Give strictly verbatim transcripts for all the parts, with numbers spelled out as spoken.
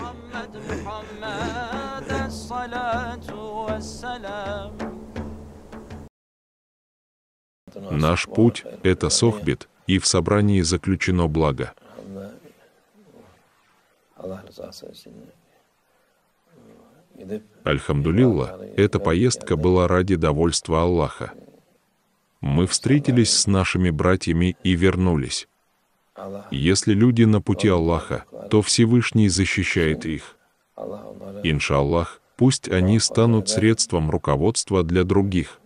Наш путь — это сохбет, и в собрании заключено благо. Альхамдулилла, эта поездка была ради довольства Аллаха. Мы встретились с нашими братьями и вернулись. Если люди на пути Аллаха, то Всевышний защищает их. Иншаллах, пусть они станут средством руководства для других.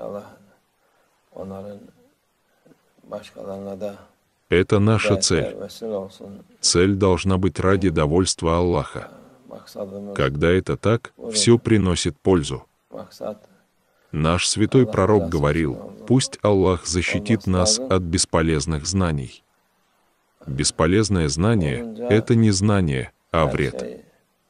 Это наша цель. Цель должна быть ради довольства Аллаха. Когда это так, все приносит пользу. Наш святой пророк говорил: «Пусть Аллах защитит нас от бесполезных знаний». Бесполезное знание — это не знание, а вред.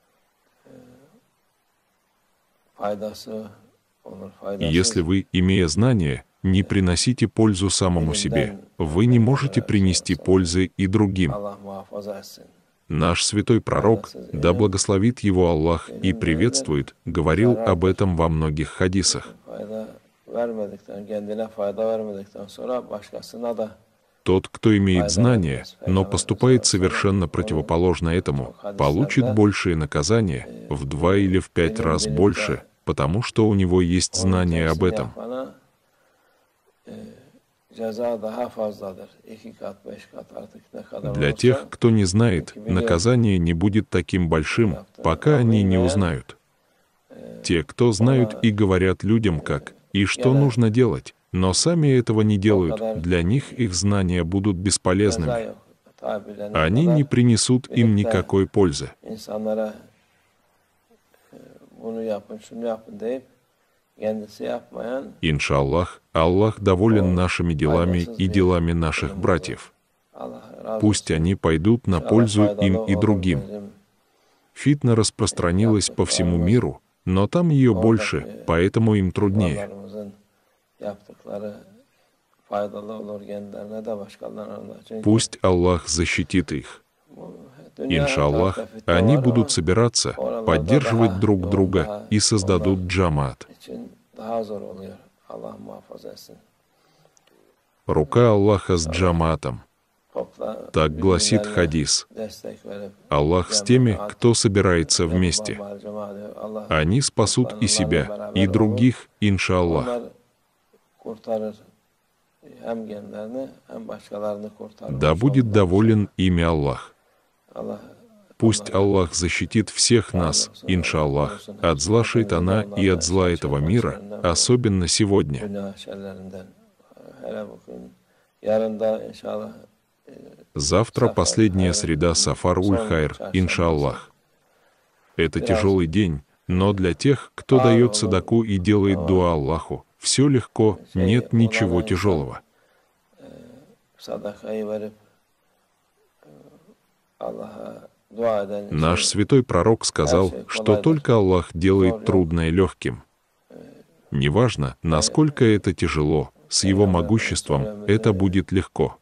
Если вы, имея знание, не приносите пользу самому себе, вы не можете принести пользы и другим. Наш святой пророк, да благословит его Аллах и приветствует, говорил об этом во многих хадисах. Тот, кто имеет знания, но поступает совершенно противоположно этому, получит большее наказание, в два или в пять раз больше, потому что у него есть знание об этом. Для тех, кто не знает, наказание не будет таким большим, пока они не узнают. Те, кто знают и говорят людям, как и что нужно делать, но сами этого не делают, для них их знания будут бесполезными. Они не принесут им никакой пользы. Иншаллах, Аллах доволен нашими делами и делами наших братьев. Пусть они пойдут на пользу им и другим. Фитна распространилась по всему миру, но там ее больше, поэтому им труднее. Пусть Аллах защитит их. Иншаллах, они будут собираться, поддерживать друг друга и создадут джамаат. Рука Аллаха с джамаатом. Так гласит хадис. Аллах с теми, кто собирается вместе. Они спасут и себя, и других, иншаллах. Да будет доволен ими Аллах. Пусть Аллах защитит всех нас, иншаллах, от зла шайтана и от зла этого мира, особенно сегодня. Завтра последняя среда Сафар-уль-Хайр, иншаллах. Это тяжелый день, но для тех, кто дает садаку и делает дуа Аллаху, все легко, нет ничего тяжелого. Наш святой пророк сказал, что только Аллах делает трудное легким. Неважно, насколько это тяжело, с Его могуществом это будет легко.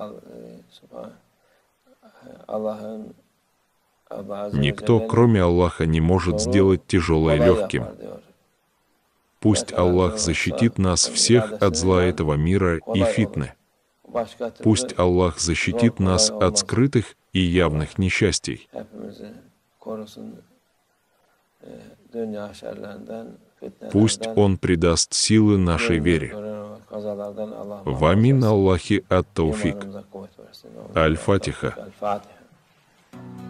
Никто, кроме Аллаха, не может сделать тяжелое легким. Пусть Аллах защитит нас всех от зла этого мира и фитны. Пусть Аллах защитит нас от скрытых и явных несчастий. Пусть Он придаст силы нашей вере. Вамин Аллахи ат-Тауфик. Аль-Фатиха.